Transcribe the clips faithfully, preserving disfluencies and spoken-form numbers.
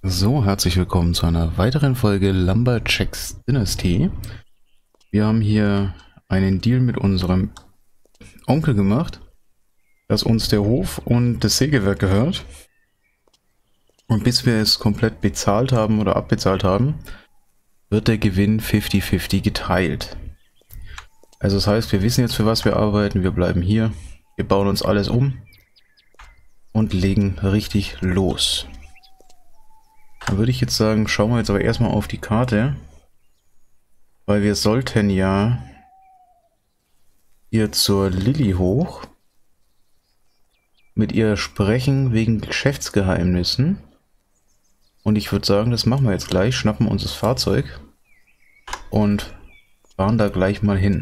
So, herzlich willkommen zu einer weiteren Folge Lumberjacks Dynasty. Wir haben hier einen Deal mit unserem Onkel gemacht, dass uns der Hof und das Sägewerk gehört. Und bis wir es komplett bezahlt haben oder abbezahlt haben, wird der Gewinn fünfzig fünfzig geteilt. Also das heißt, wir wissen jetzt, für was wir arbeiten, wir bleiben hier, wir bauen uns alles um und legen richtig los. Dann würde ich jetzt sagen, schauen wir jetzt aber erstmal auf die Karte, weil wir sollten ja hier zur Lilly hoch, mit ihr sprechen wegen Geschäftsgeheimnissen. Und ich würde sagen, das machen wir jetzt gleich, schnappen uns das Fahrzeug und fahren da gleich mal hin.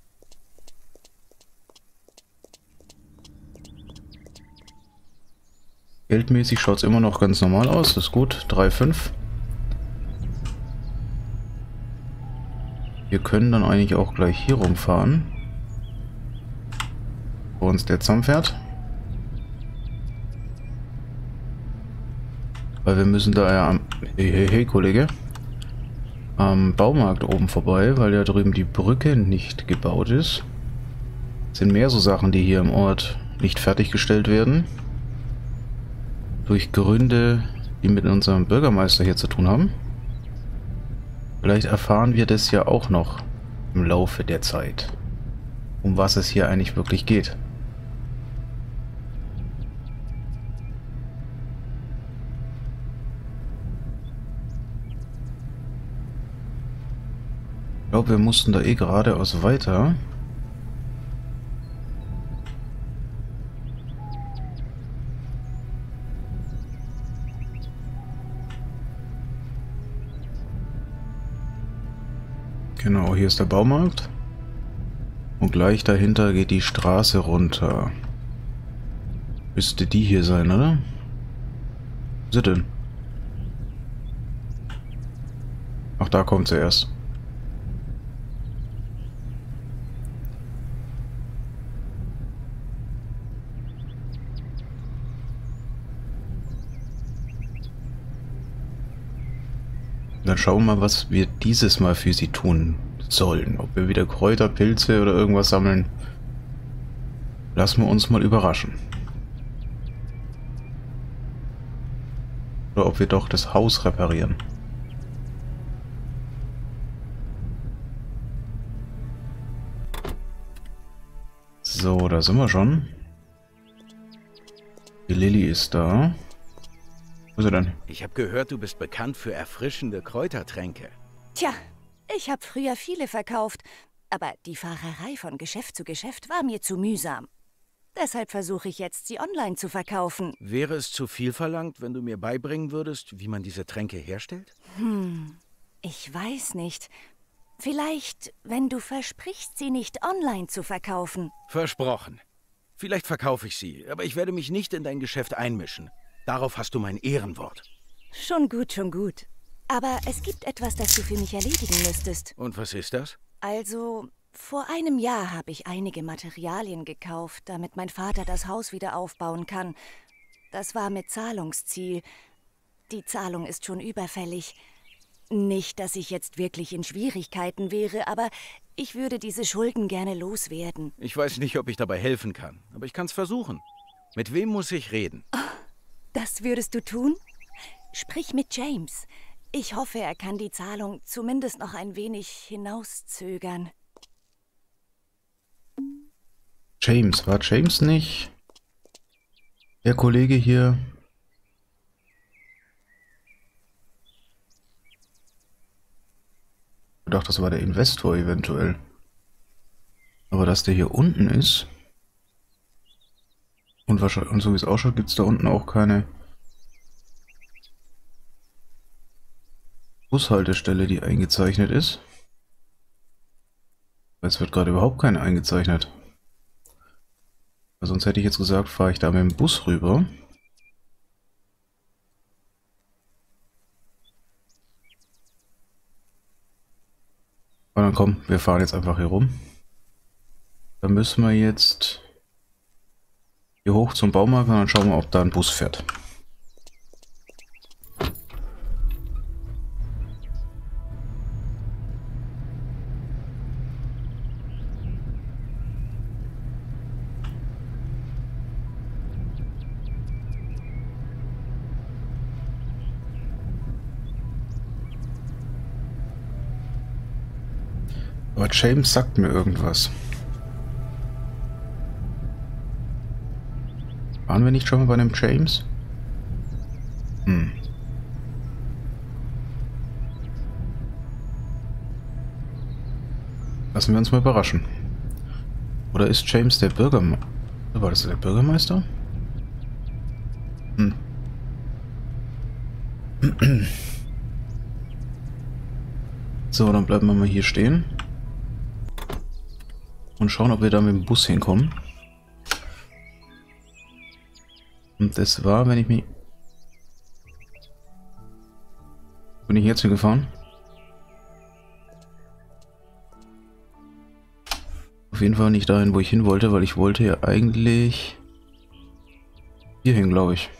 Geldmäßig schaut es immer noch ganz normal aus, das ist gut, drei Komma fünf. Wir können dann eigentlich auch gleich hier rumfahren, wo uns der zusammenfährt. Weil wir müssen da ja am, hey, hey, hey Kollege, am Baumarkt oben vorbei, weil ja drüben die Brücke nicht gebaut ist. Es sind mehr so Sachen, die hier im Ort nicht fertiggestellt werden. Durch Gründe, die mit unserem Bürgermeister hier zu tun haben. Vielleicht erfahren wir das ja auch noch im Laufe der Zeit, um was es hier eigentlich wirklich geht. Ich glaube, wir mussten da eh geradeaus weiter. Genau, hier ist der Baumarkt. Und gleich dahinter geht die Straße runter. Müsste die hier sein, oder? Wo ist sie denn? Ach, da kommt sie erst. Dann schauen wir mal, was wir dieses Mal für sie tun sollen. Ob wir wieder Kräuter, Pilze oder irgendwas sammeln. Lassen wir uns mal überraschen. Oder ob wir doch das Haus reparieren. So, da sind wir schon. Die Lilly ist da. Wo ist er denn? Ich habe gehört, du bist bekannt für erfrischende Kräutertränke. Tja, ich habe früher viele verkauft, aber die Fahrerei von Geschäft zu Geschäft war mir zu mühsam. Deshalb versuche ich jetzt, sie online zu verkaufen. Wäre es zu viel verlangt, wenn du mir beibringen würdest, wie man diese Tränke herstellt? Hm, ich weiß nicht. Vielleicht, wenn du versprichst, sie nicht online zu verkaufen. Versprochen. Vielleicht verkaufe ich sie, aber ich werde mich nicht in dein Geschäft einmischen. Darauf hast du mein Ehrenwort. Schon gut, schon gut. Aber es gibt etwas, das du für mich erledigen müsstest. Und was ist das? Also, vor einem Jahr habe ich einige Materialien gekauft, damit mein Vater das Haus wieder aufbauen kann. Das war mit Zahlungsziel. Die Zahlung ist schon überfällig. Nicht, dass ich jetzt wirklich in Schwierigkeiten wäre, aber ich würde diese Schulden gerne loswerden. Ich weiß nicht, ob ich dabei helfen kann, aber ich kann es versuchen. Mit wem muss ich reden? Oh, das würdest du tun? Sprich mit James. Ich hoffe, er kann die Zahlung zumindest noch ein wenig hinauszögern. James, war James nicht der Kollege hier? Ich dachte, das war der Investor eventuell. Aber dass der hier unten ist und, wahrscheinlich, und so wie es ausschaut, gibt es da unten auch keine Bushaltestelle, die eingezeichnet ist. Es wird gerade überhaupt keine eingezeichnet. Sonst hätte ich jetzt gesagt, fahre ich da mit dem Bus rüber. Und dann komm, wir fahren jetzt einfach hier rum. Dann müssen wir jetzt hier hoch zum Baumarkt und dann schauen wir, ob da ein Bus fährt. Aber James sagt mir irgendwas. Waren wir nicht schon mal bei einem James? Hm. Lassen wir uns mal überraschen. Oder ist James der Bürgermeister? War das der Bürgermeister? Hm. So, dann bleiben wir mal hier stehen. Und schauen, ob wir da mit dem Bus hinkommen. Und das war, wenn ich mich... Bin ich jetzt hingefahren? Auf jeden Fall nicht dahin, wo ich hin wollte, weil ich wollte ja eigentlich... hierhin, glaube ich.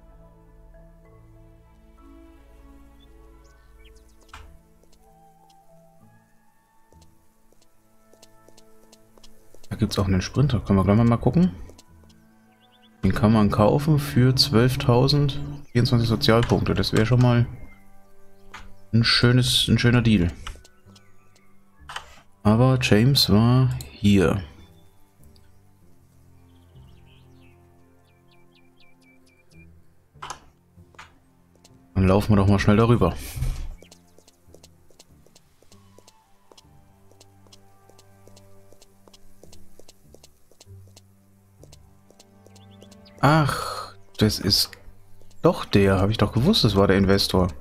Da gibt es auch einen Sprinter. Können wir gleich mal gucken. Den kann man kaufen für zwölftausend vierundzwanzig Sozialpunkte. Das wäre schon mal ein schönes, ein schöner Deal. Aber James war hier. Dann laufen wir doch mal schnell darüber. Ach, das ist doch der. Habe ich doch gewusst, das war der Investor.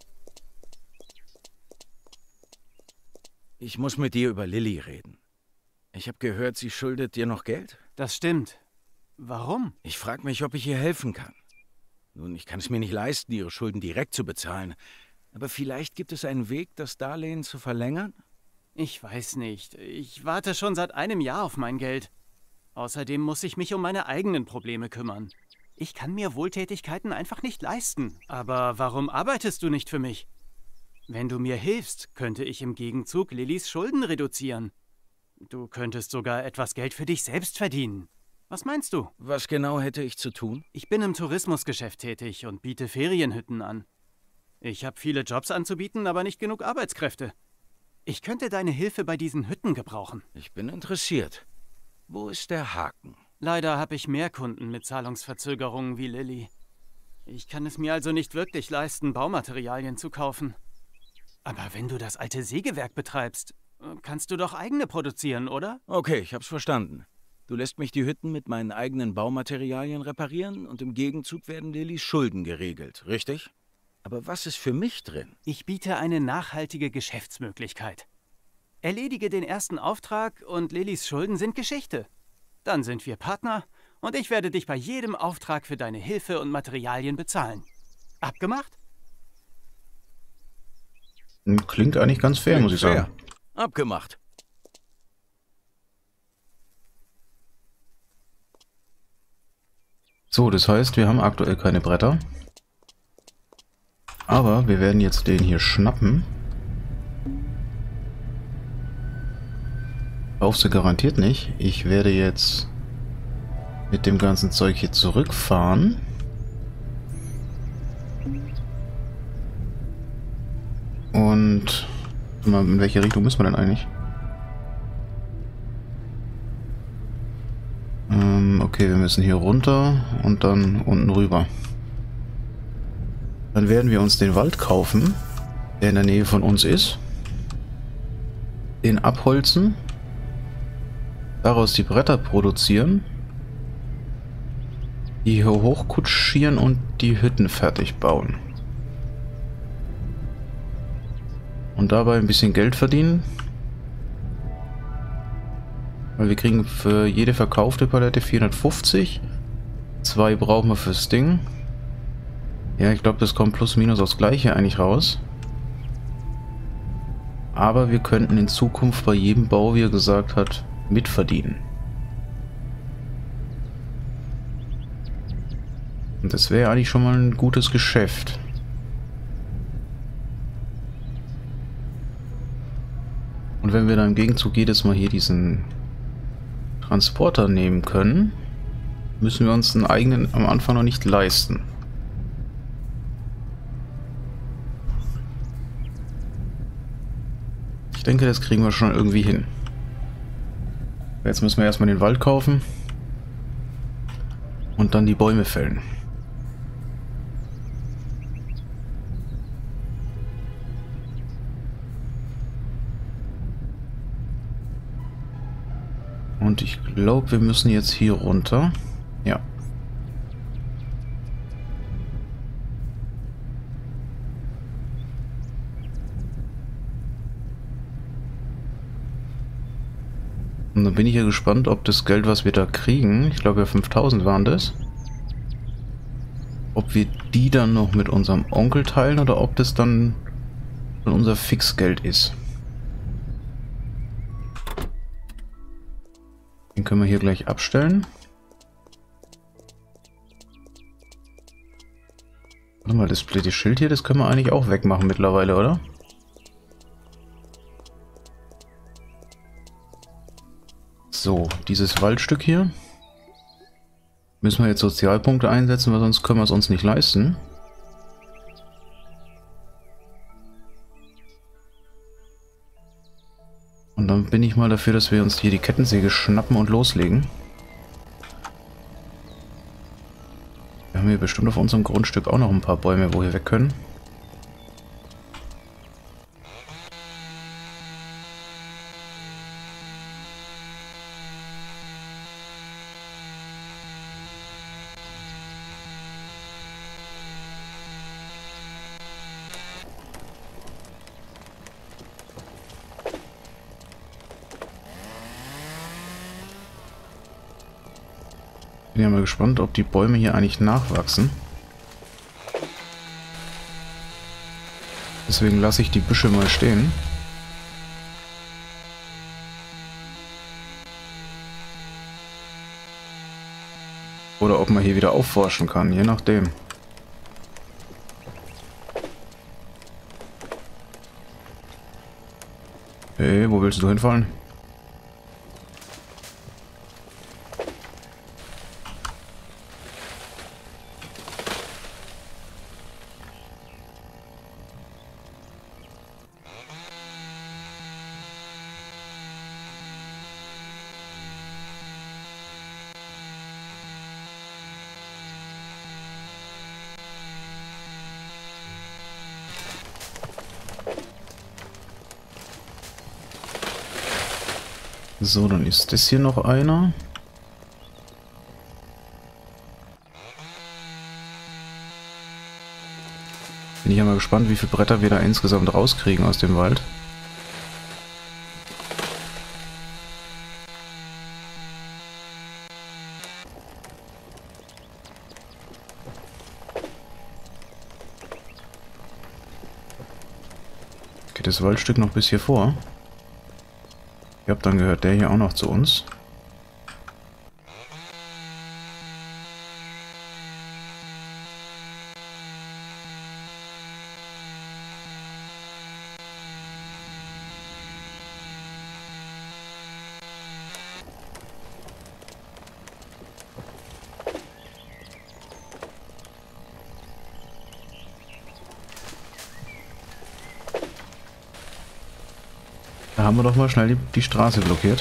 Ich muss mit dir über Lilly reden. Ich habe gehört, sie schuldet dir noch Geld? Das stimmt. Warum? Ich frage mich, ob ich ihr helfen kann. Nun, ich kann es mir nicht leisten, ihre Schulden direkt zu bezahlen. Aber vielleicht gibt es einen Weg, das Darlehen zu verlängern? Ich weiß nicht. Ich warte schon seit einem Jahr auf mein Geld. Außerdem muss ich mich um meine eigenen Probleme kümmern. Ich kann mir Wohltätigkeiten einfach nicht leisten. Aber warum arbeitest du nicht für mich? Wenn du mir hilfst, könnte ich im Gegenzug Lillys Schulden reduzieren. Du könntest sogar etwas Geld für dich selbst verdienen. Was meinst du? Was genau hätte ich zu tun? Ich bin im Tourismusgeschäft tätig und biete Ferienhütten an. Ich habe viele Jobs anzubieten, aber nicht genug Arbeitskräfte. Ich könnte deine Hilfe bei diesen Hütten gebrauchen. Ich bin interessiert. Wo ist der Haken? Leider habe ich mehr Kunden mit Zahlungsverzögerungen wie Lilly. Ich kann es mir also nicht wirklich leisten, Baumaterialien zu kaufen. Aber wenn du das alte Sägewerk betreibst, kannst du doch eigene produzieren, oder? Okay, ich hab's verstanden. Du lässt mich die Hütten mit meinen eigenen Baumaterialien reparieren und im Gegenzug werden Lillys Schulden geregelt, richtig? Aber was ist für mich drin? Ich biete eine nachhaltige Geschäftsmöglichkeit. Erledige den ersten Auftrag und Lillys Schulden sind Geschichte. Dann sind wir Partner und ich werde dich bei jedem Auftrag für deine Hilfe und Materialien bezahlen. Abgemacht? Klingt eigentlich ganz fair, Klingt muss ich sagen. fair. Abgemacht. So, das heißt, wir haben aktuell keine Bretter. Aber wir werden jetzt den hier schnappen. Kauf sie garantiert nicht. Ich werde jetzt mit dem ganzen Zeug hier zurückfahren. Und in welche Richtung müssen wir denn eigentlich? Ähm, okay, wir müssen hier runter und dann unten rüber. Dann werden wir uns den Wald kaufen, der in der Nähe von uns ist. Den abholzen. Daraus die Bretter produzieren. Die hier hochkutschieren und die Hütten fertig bauen. Und dabei ein bisschen Geld verdienen. Weil wir kriegen für jede verkaufte Palette vierhundertfünfzig. Zwei brauchen wir fürs Ding. Ja, ich glaube, das kommt plus minus aufs Gleiche eigentlich raus. Aber wir könnten in Zukunft bei jedem Bau, wie er gesagt hat, mitverdienen. Und das wäre eigentlich schon mal ein gutes Geschäft. Und wenn wir dann im Gegenzug jedes Mal hier diesen Transporter nehmen können, müssen wir uns einen eigenen am Anfang noch nicht leisten. Ich denke, das kriegen wir schon irgendwie hin. Jetzt müssen wir erstmal den Wald kaufen. Und dann die Bäume fällen. Und ich glaube, wir müssen jetzt hier runter. Ja. Und dann bin ich ja gespannt, ob das Geld, was wir da kriegen, ich glaube ja fünftausend waren das, ob wir die dann noch mit unserem Onkel teilen oder ob das dann schon unser Fixgeld ist. Den können wir hier gleich abstellen. Warte mal, das blöde Schild hier, das können wir eigentlich auch wegmachen mittlerweile, oder? So, dieses Waldstück hier. Müssen wir jetzt Sozialpunkte einsetzen, weil sonst können wir es uns nicht leisten. Und dann bin ich mal dafür, dass wir uns hier die Kettensäge schnappen und loslegen. Wir haben hier bestimmt auf unserem Grundstück auch noch ein paar Bäume, wo wir weg können. Bin ja mal gespannt, ob die Bäume hier eigentlich nachwachsen. Deswegen lasse ich die Büsche mal stehen. Oder ob man hier wieder aufforschen kann, je nachdem. Hey, wo willst du hinfallen? So, dann ist das hier noch einer. Bin ich ja mal gespannt, wie viele Bretter wir da insgesamt rauskriegen aus dem Wald. Geht das Waldstück noch bis hier vor? Ich habe dann gehört, der hier auch noch zu uns. Da haben wir doch mal schnell die, die Straße blockiert.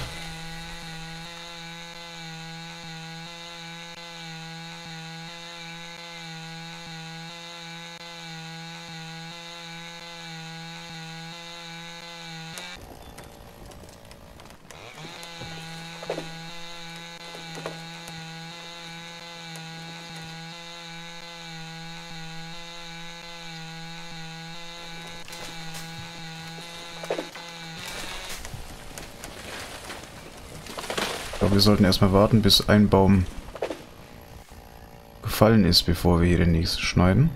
Ich glaube, wir sollten erstmal warten, bis ein Baum gefallen ist, bevor wir hier den nächsten schneiden.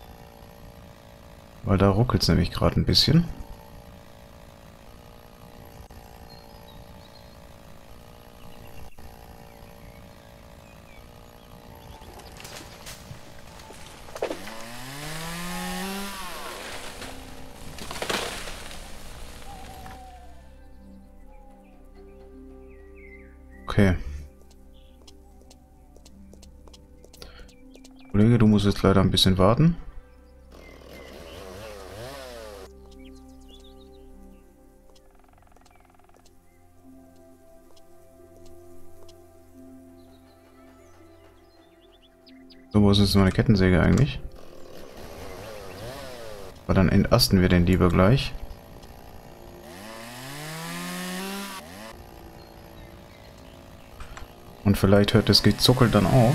Weil da ruckelt es nämlich gerade ein bisschen. Okay. Kollege, du musst jetzt leider ein bisschen warten. So, wo ist jetzt meine Kettensäge eigentlich? Aber dann entasten wir den lieber gleich. Und vielleicht hört das Gezuckel dann auf.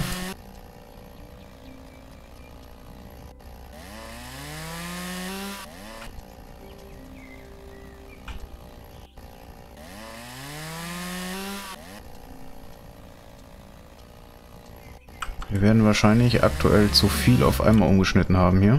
Wir werden wahrscheinlich aktuell zu viel auf einmal umgeschnitten haben hier.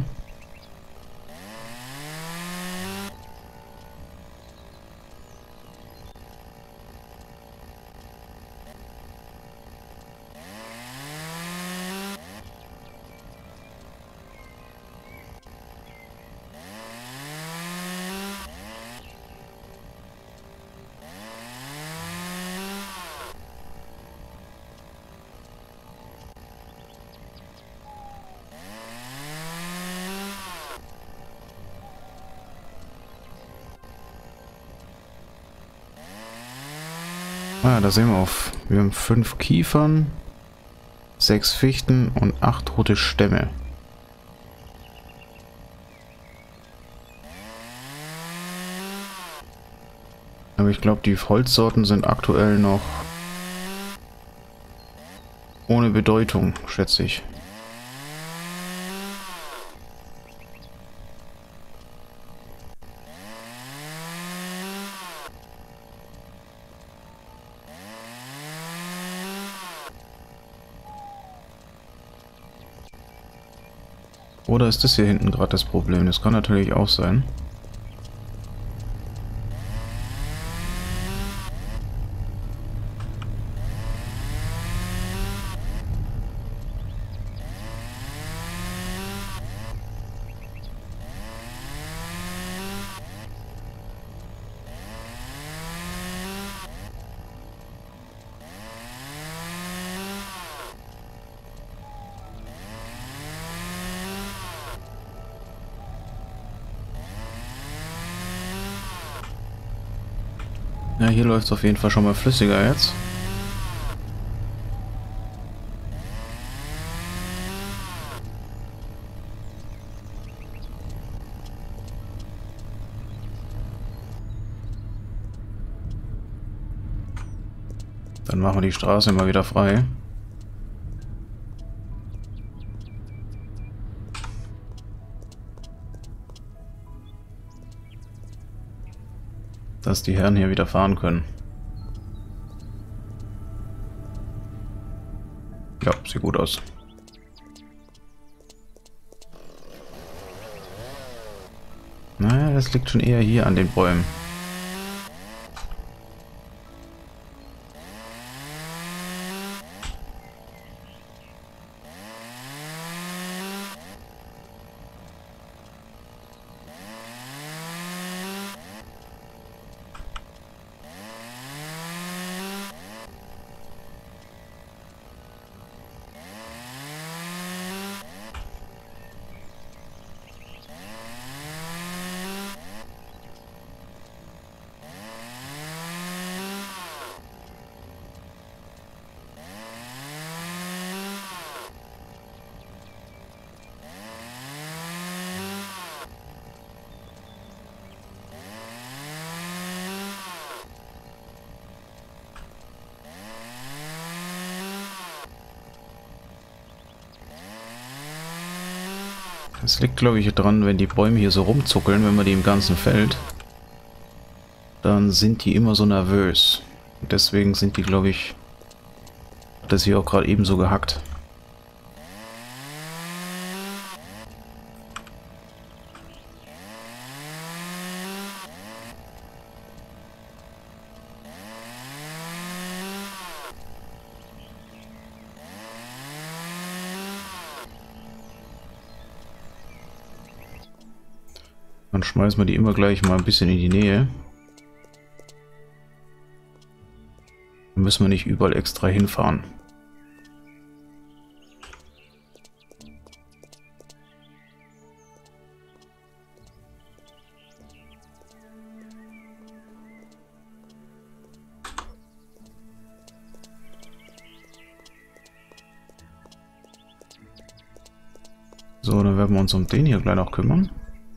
Ah, da sehen wir auf. Wir haben fünf Kiefern, sechs Fichten und acht tote Stämme. Aber ich glaube, die Holzsorten sind aktuell noch ohne Bedeutung, schätze ich. Oder ist das hier hinten gerade das Problem? Das kann natürlich auch sein. Ja, hier läuft es auf jeden Fall schon mal flüssiger jetzt. Dann machen wir die Straße mal wieder frei. Dass die Herren hier wieder fahren können. Ja, sieht gut aus. Naja, das liegt schon eher hier an den Bäumen. Es liegt, glaube ich, dran, wenn die Bäume hier so rumzuckeln, wenn man die im ganzen Feld, dann sind die immer so nervös. Und deswegen sind die, glaube ich, hat das hier auch gerade eben so gehackt. Dann schmeißen wir die immer gleich mal ein bisschen in die Nähe. Dann müssen wir nicht überall extra hinfahren. So, dann werden wir uns um den hier gleich noch kümmern.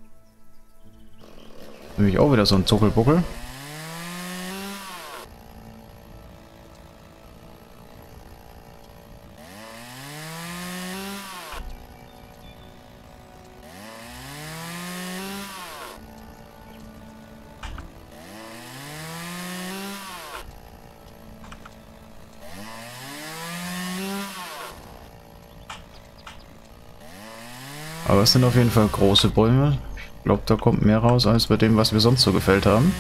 Nämlich auch wieder so ein Zuckelbuckel. Aber es sind auf jeden Fall große Bäume. Ich glaube, da kommt mehr raus als bei dem, was wir sonst so gefällt haben.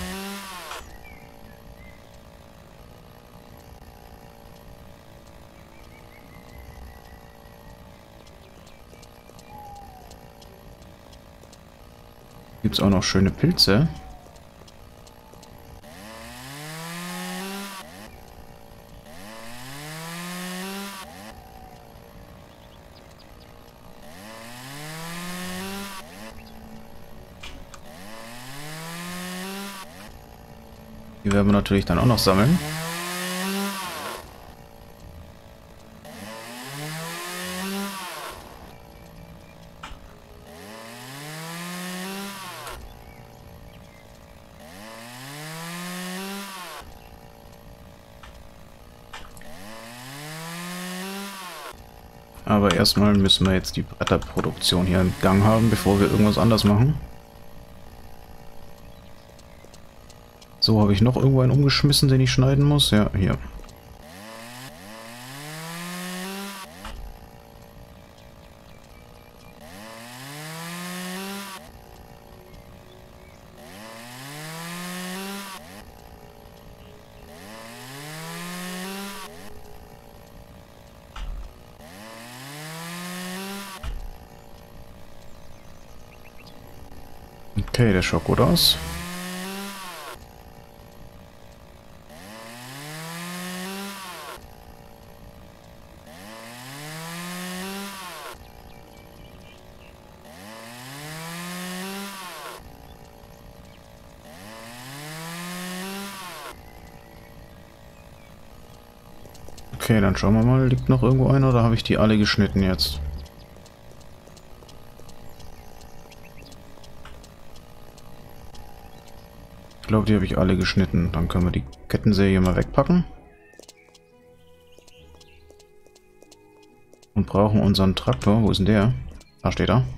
Gibt es auch noch schöne Pilze. Die werden wir natürlich dann auch noch sammeln. Aber erstmal müssen wir jetzt die Bretterproduktion hier im Gang haben, bevor wir irgendwas anders machen. So, habe ich noch irgendwo einen umgeschmissen, den ich schneiden muss? Ja, hier. Okay, der schaut gut aus. Okay, dann schauen wir mal, liegt noch irgendwo einer oder habe ich die alle geschnitten jetzt? Ich glaube, die habe ich alle geschnitten. Dann können wir die Kettensäge mal wegpacken. Und brauchen unseren Traktor. Wo ist denn der? Da steht er.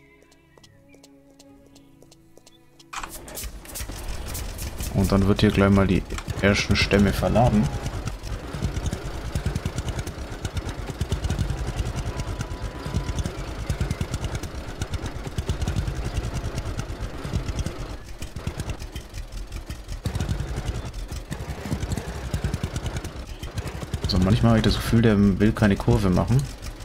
Und dann wird hier gleich mal die ersten Stämme verladen. So, manchmal habe ich das Gefühl, der will keine Kurve machen.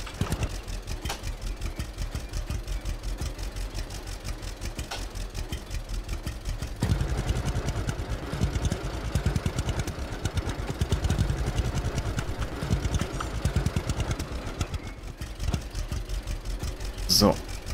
So.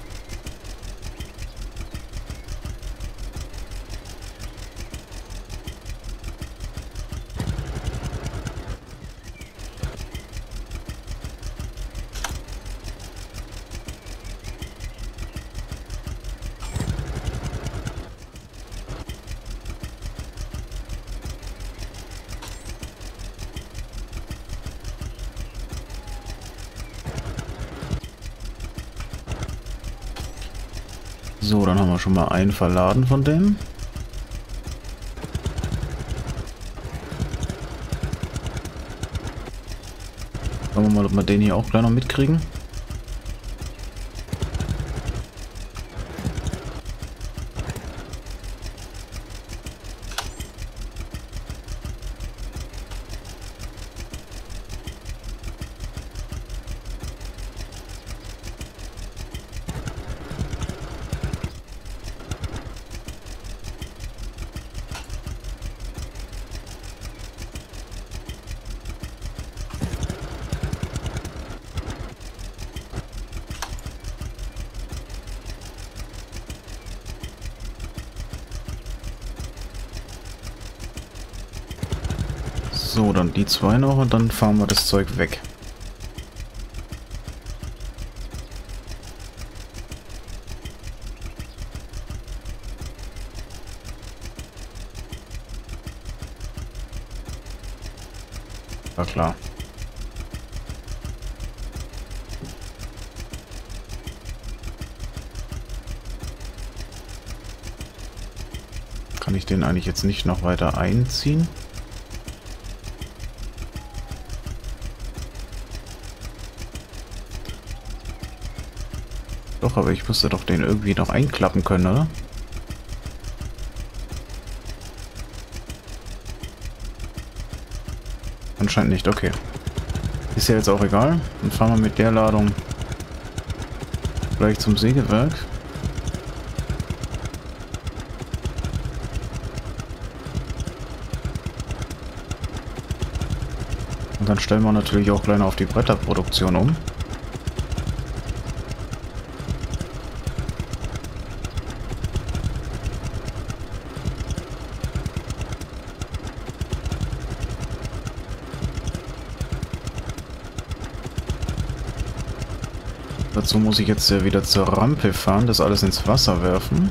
So, dann haben wir schon mal einen verladen von dem. Schauen wir mal, ob wir den hier auch gleich noch mitkriegen. So, dann die zwei noch und dann fahren wir das Zeug weg. War klar. Kann ich den eigentlich jetzt nicht noch weiter einziehen? Doch, aber ich müsste doch den irgendwie noch einklappen können, oder? Anscheinend nicht, okay. Ist ja jetzt auch egal. Dann fahren wir mit der Ladung gleich zum Sägewerk. Und dann stellen wir natürlich auch gleich noch auf die Bretterproduktion um. Dazu muss ich jetzt ja wieder zur Rampe fahren, das alles ins Wasser werfen.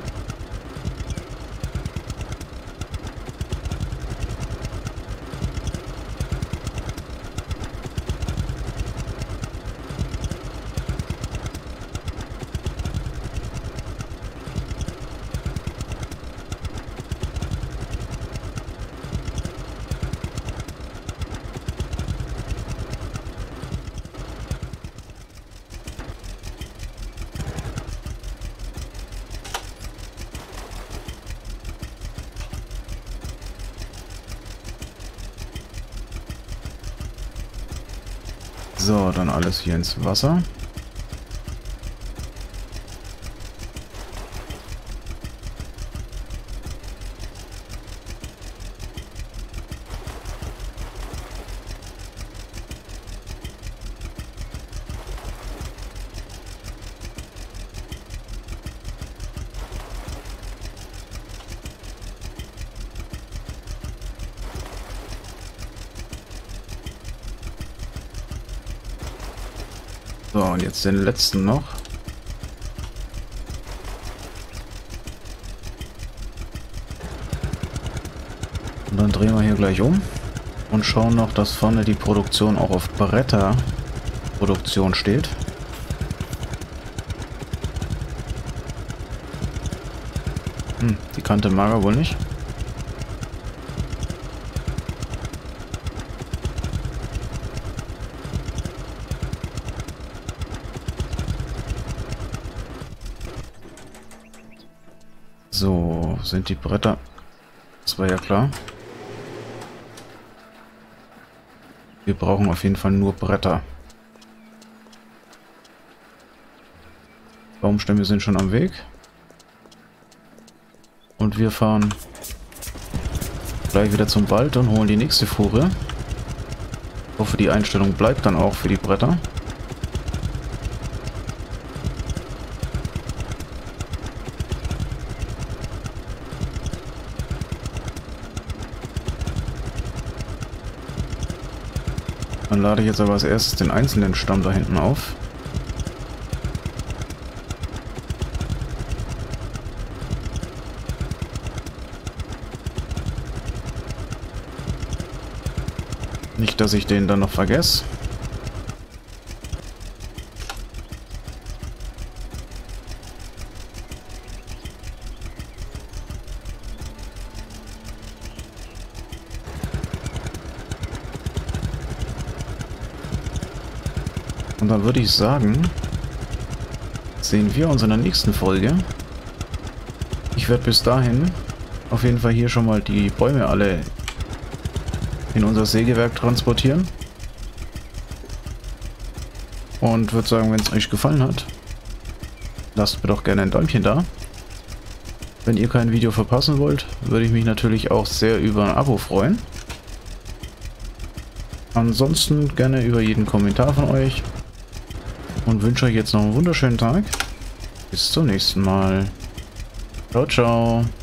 So, dann alles hier ins Wasser. So, und jetzt den letzten noch. Und dann drehen wir hier gleich um und schauen noch, dass vorne die Produktion auch auf Bretterproduktion steht. Hm, die Kante mag er wohl nicht. So, sind die Bretter. Das war ja klar. Wir brauchen auf jeden Fall nur Bretter. Baumstämme sind schon am Weg. Und wir fahren gleich wieder zum Wald und holen die nächste Fuhre. Ich hoffe, die Einstellung bleibt dann auch für die Bretter. Dann lade ich jetzt aber als erstes den einzelnen Stamm da hinten auf. Nicht, dass ich den dann noch vergesse. Und dann würde ich sagen, sehen wir uns in der nächsten Folge. Ich werde bis dahin auf jeden Fall hier schon mal die Bäume alle in unser Sägewerk transportieren. Und würde sagen, wenn es euch gefallen hat, lasst mir doch gerne ein Däumchen da. Wenn ihr kein Video verpassen wollt, würde ich mich natürlich auch sehr über ein Abo freuen. Ansonsten gerne über jeden Kommentar von euch. Und wünsche euch jetzt noch einen wunderschönen Tag. Bis zum nächsten Mal. Ciao, ciao.